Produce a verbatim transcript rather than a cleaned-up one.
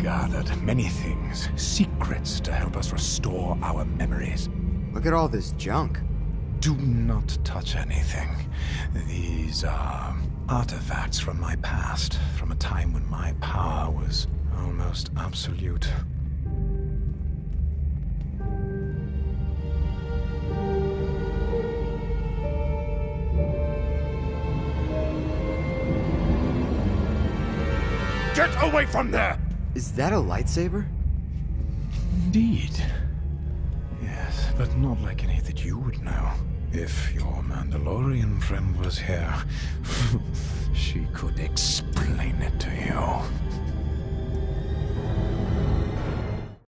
gathered many things, secrets to help us restore our memories. Look at all this junk. Do not touch anything. These are artifacts from my past, from a time when my power was almost absolute. Get away from there! Is that a lightsaber? Indeed. Yes, but not like any that you would know. If your Mandalorian friend was here, she could explain it to you.